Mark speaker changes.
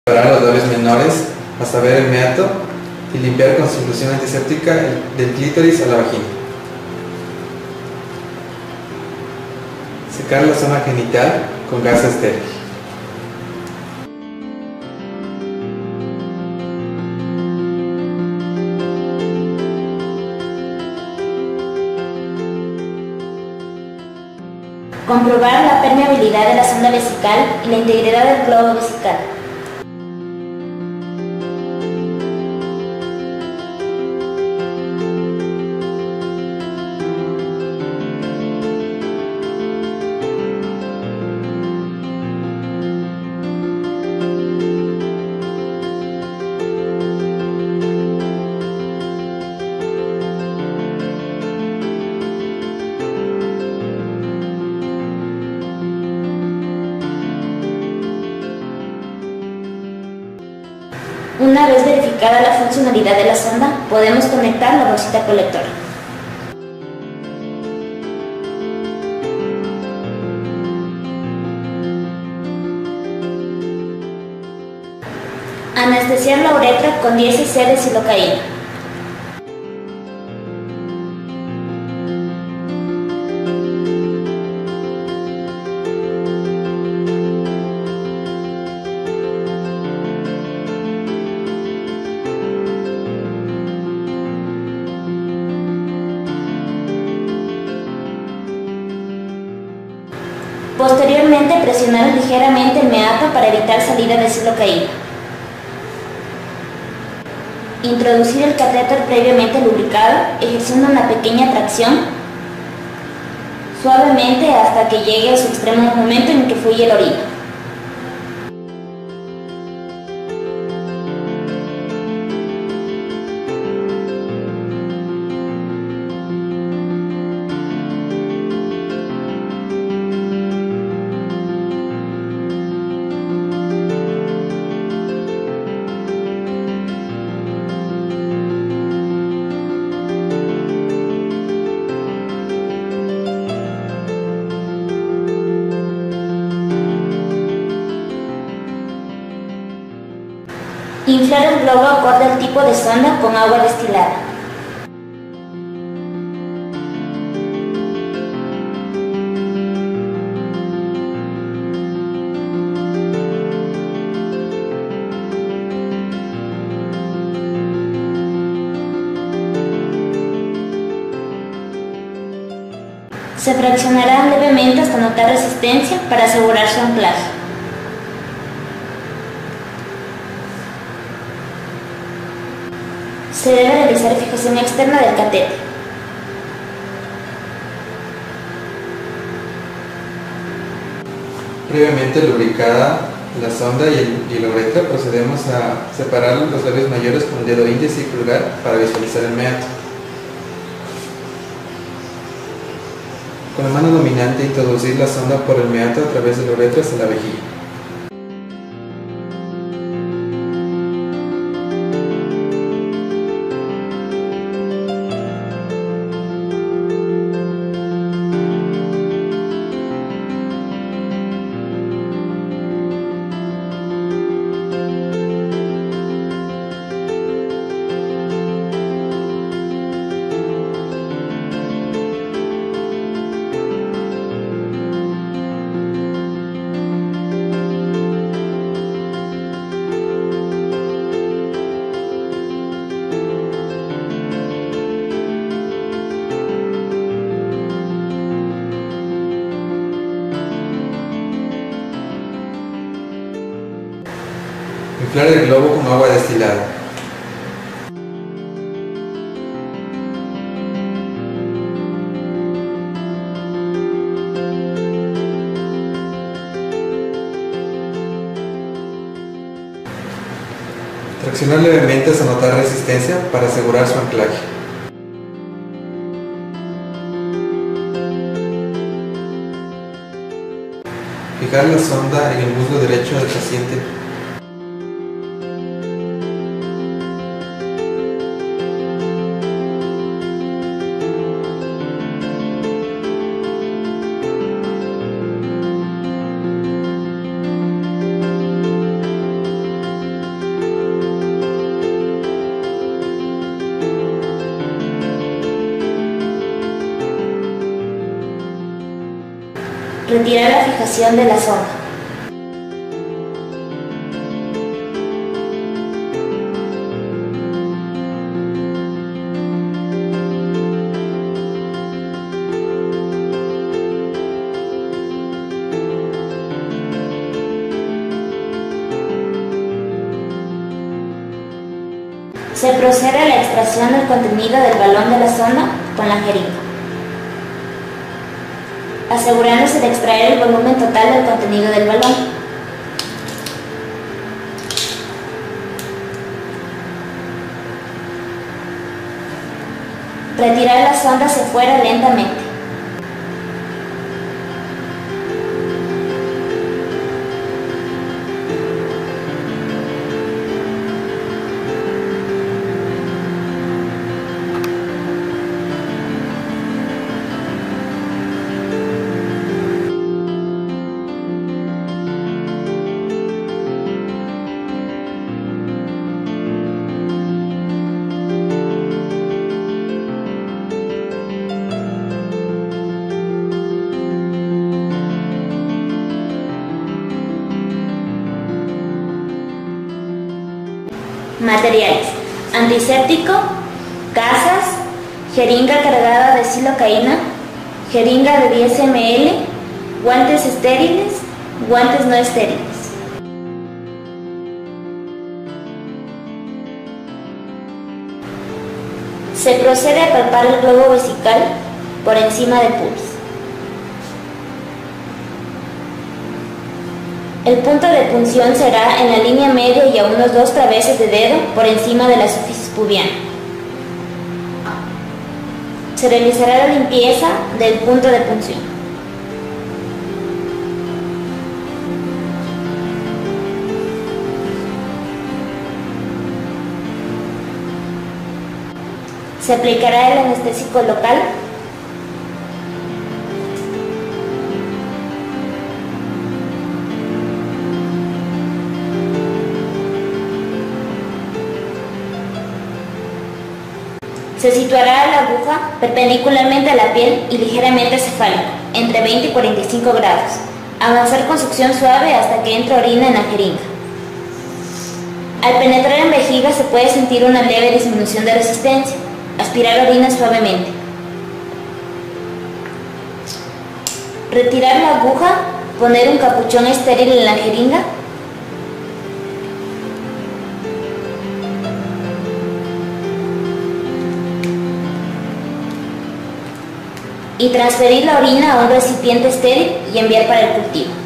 Speaker 1: Separar los labios menores hasta ver el meato y limpiar con solución antiséptica del clítoris a la vagina. Secar la zona genital con gas estéril.
Speaker 2: Comprobar la permeabilidad de la sonda vesical y la integridad del globo vesical. Una vez verificada la funcionalidad de la sonda, podemos conectar la bolsita colectora. Anestesiar la uretra con 10 cc de silocaína. Posteriormente, presionar ligeramente el meato para evitar salida de silocaína. Introducir el catéter previamente lubricado, ejerciendo una pequeña tracción suavemente hasta que llegue a su extremo momento en que fluye el orina. Inflar el globo acorde al tipo de sonda con agua destilada. Se fraccionará levemente hasta notar resistencia para asegurar su anclaje. Se debe realizar fijación externa del catéter.
Speaker 1: Previamente lubricada la sonda y la uretra, procedemos a separar los labios mayores con el dedo índice y pulgar para visualizar el meato. Con la mano dominante introducir la sonda por el meato a través de la uretra hasta la vejiga. Inflar el globo con agua destilada. Traccionar levemente hasta notar resistencia para asegurar su anclaje. Fijar la sonda en el muslo derecho del paciente.
Speaker 2: Retirar la fijación de la sonda. Se procede a la extracción del contenido del balón de la sonda con la jeringa, asegurándose de extraer el volumen total del contenido del balón. Retirar la sonda hacia afuera lentamente. Materiales: antiséptico, gasas, jeringa cargada de silocaína, jeringa de 10 ml, guantes estériles, guantes no estériles. Se procede a palpar el globo vesical por encima del pubis. El punto de punción será en la línea media y a unos 2 traveses de dedo por encima de la suficis pubiana. Se realizará la limpieza del punto de punción. Se aplicará el anestésico local. Se situará la aguja perpendicularmente a la piel y ligeramente cefálico, entre 20 y 45 grados. Avanzar con succión suave hasta que entre orina en la jeringa. Al penetrar en vejiga se puede sentir una leve disminución de resistencia. Aspirar orina suavemente. Retirar la aguja, poner un capuchón estéril en la jeringa. Y transferir la orina a un recipiente estéril y enviar para el cultivo.